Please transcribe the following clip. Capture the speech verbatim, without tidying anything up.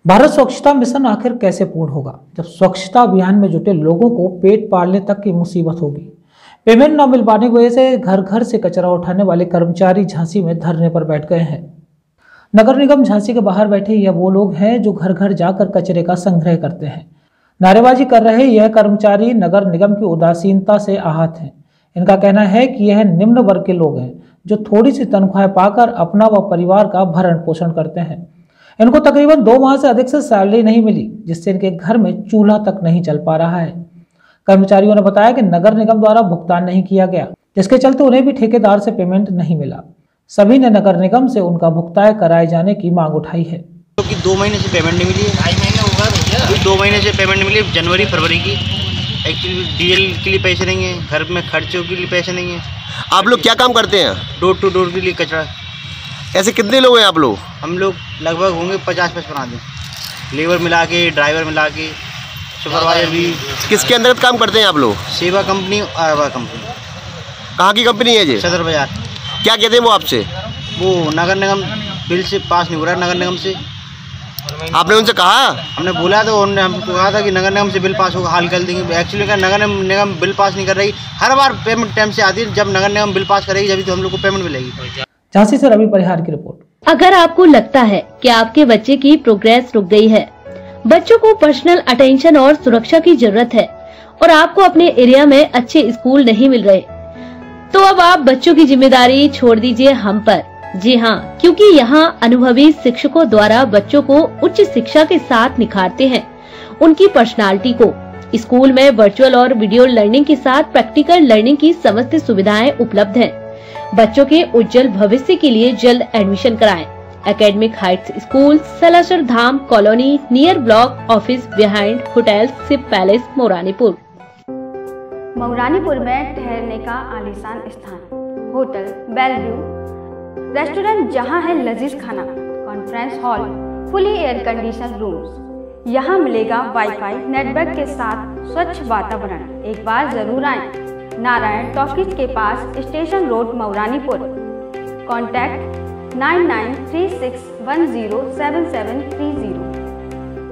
भारत स्वच्छता मिशन आखिर कैसे पूर्ण होगा जब स्वच्छता अभियान में जुटे लोगों को पेट पालने तक की मुसीबत होगी। पेमेंट न मिल पाने की वजह से घर घर से कचरा उठाने वाले कर्मचारी झांसी में धरने पर बैठ गए हैं। नगर निगम झांसी के बाहर बैठे यह वो लोग हैं जो घर घर जाकर कचरे का संग्रह करते हैं। नारेबाजी कर रहे यह कर्मचारी नगर निगम की उदासीनता से आहत हैं। इनका कहना है कि यह निम्न वर्ग के लोग हैं जो थोड़ी सी तनख्वाह पाकर अपना व परिवार का भरण पोषण करते हैं। इनको तकरीबन दो माह से अधिक से सैलरी नहीं मिली, जिससे इनके घर में चूल्हा तक नहीं चल पा रहा है। कर्मचारियों ने बताया कि नगर निगम द्वारा भुगतान नहीं किया गया, जिसके चलते उन्हें भी ठेकेदार से पेमेंट नहीं मिला। सभी ने नगर निगम से उनका भुगतान कराए जाने की मांग उठाई है। क्योंकि दो महीने से पेमेंट नहीं मिली है, ढाई महीने होगा भैया, दो महीने से पेमेंट नहीं मिली, जनवरी फरवरी की। एक्चुअली डीजल के लिए पैसे नहीं है, घर में खर्चों के लिए पैसे नहीं है। आप लोग क्या काम करते हैं? डोर टू डोर के लिए कचरा। ऐसे कितने लोग हैं आप लोग? हम लोग लगभग होंगे पचास पचपन आदमी, लेबर मिला के, ड्राइवर मिला के, सुपरवाइजर भी। किसके अंतर्गत काम करते हैं आप लोग? सेवा कंपनी, आवा कंपनी। कहाँ की कंपनी है जी? सदर बाजार। क्या कहते हैं वो आपसे? वो नगर निगम बिल से पास नहीं हो रहा है, नगर निगम से। आपने उनसे कहा? हमने बोला तो उन्होंने हमको कहा था कि नगर निगम से बिल पास होगा, हाल कर देंगे। एक्चुअली क्या नगर निगम बिल पास नहीं कर रही, हर बार पेमेंट टाइम से आती है। जब नगर निगम बिल पास करेगी जब तो हम लोग को पेमेंट मिलेगी। झांसी से रवि परिहार की रिपोर्ट। अगर आपको लगता है कि आपके बच्चे की प्रोग्रेस रुक गई है, बच्चों को पर्सनल अटेंशन और सुरक्षा की जरूरत है और आपको अपने एरिया में अच्छे स्कूल नहीं मिल रहे, तो अब आप बच्चों की जिम्मेदारी छोड़ दीजिए हम पर। जी हाँ, क्योंकि यहाँ अनुभवी शिक्षकों द्वारा बच्चों को उच्च शिक्षा के साथ निखारते हैं उनकी पर्सनालिटी को। स्कूल में वर्चुअल और वीडियो लर्निंग के साथ प्रैक्टिकल लर्निंग की समस्त सुविधाएं उपलब्ध हैं। बच्चों के उज्जवल भविष्य के लिए जल्द एडमिशन कराएं। Academic heights school, Salasar Dham colony, near block office, behind hotel ship palace, Mauranipur. Mauranipur में ठहरने का आलीशान स्थान, होटल बेलव्यू, रेस्टोरेंट जहां है लजीज खाना, conference hall, fully air condition rooms. यहां मिलेगा वाईफाई नेटवर्क के साथ स्वच्छ वातावरण। एक बार जरूर आएं। नारायण टॉकीज के पास, station road, Mauranipur. Contact nine nine three six one zero seven seven three zero.